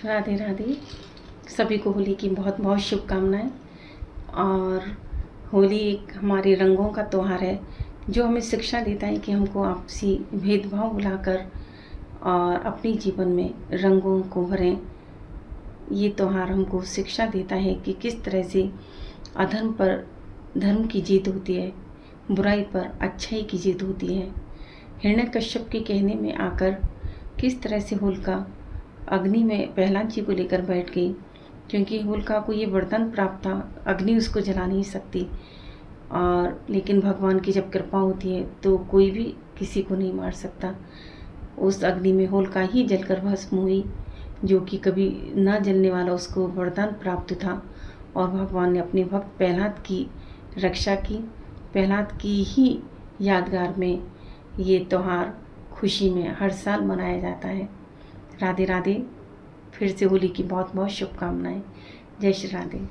राधे राधे। सभी को होली की बहुत बहुत शुभकामनाएं। और होली एक हमारे रंगों का त्यौहार है जो हमें शिक्षा देता है कि हमको आपसी भेदभाव भुलाकर और अपने जीवन में रंगों को भरें। ये त्यौहार हमको शिक्षा देता है कि किस तरह से अधर्म पर धर्म की जीत होती है, बुराई पर अच्छाई की जीत होती है। हिरण्यकश्यप के कहने में आकर किस तरह से होलिका अग्नि में प्रहलाद जी को लेकर बैठ गई, क्योंकि होलिका को ये वरदान प्राप्त था, अग्नि उसको जला नहीं सकती। और लेकिन भगवान की जब कृपा होती है तो कोई भी किसी को नहीं मार सकता। उस अग्नि में होलिका ही जलकर भस्म हुई, जो कि कभी न जलने वाला उसको वरदान प्राप्त था। और भगवान ने अपने भक्त प्रहलाद की रक्षा की। प्रहलाद की ही यादगार में ये त्यौहार खुशी में हर साल मनाया जाता है। राधे राधे। फिर से होली की बहुत बहुत शुभकामनाएं। जय श्री राधे।